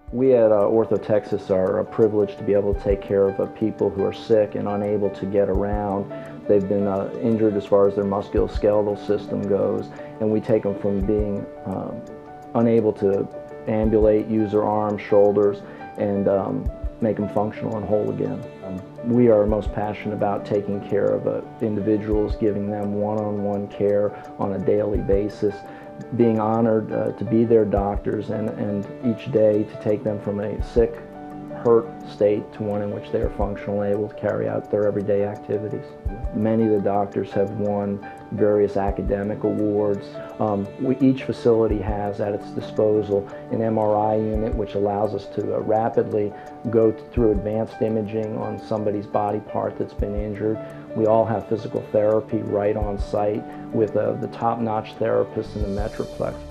We at OrthoTexas are privileged to be able to take care of people who are sick and unable to get around. They've been injured as far as their musculoskeletal system goes, and we take them from being unable to ambulate, use their arms, shoulders, and make them functional and whole again. We are most passionate about taking care of individuals, giving them one-on-one care on a daily basis, being honored to be their doctors, and each day to take them from a sick, hurt state to one in which they are functional and able to carry out their everyday activities. Many of the doctors have won various academic awards. Each facility has at its disposal an MRI unit which allows us to rapidly go through advanced imaging on somebody's body part that's been injured. We all have physical therapy right on site with the top-notch therapists in the Metroplex.